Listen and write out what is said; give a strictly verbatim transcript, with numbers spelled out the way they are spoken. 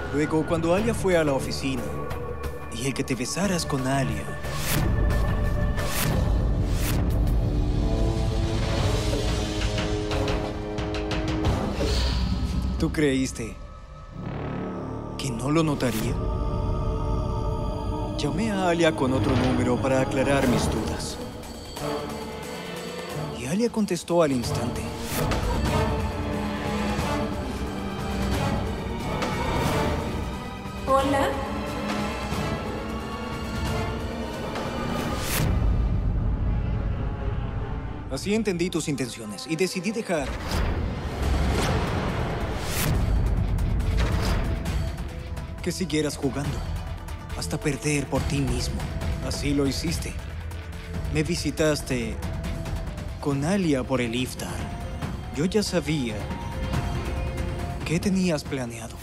Luego, cuando Alia fue a la oficina, dije que te besaras con Alia. ¿Tú creíste que no lo notaría? Llamé a Alia con otro número para aclarar mis dudas. Y Alia contestó al instante. Hola. Así entendí tus intenciones y decidí dejar que siguieras jugando hasta perder por ti mismo. Así lo hiciste. Me visitaste con Alia por el iftar. Yo ya sabía qué tenías planeado.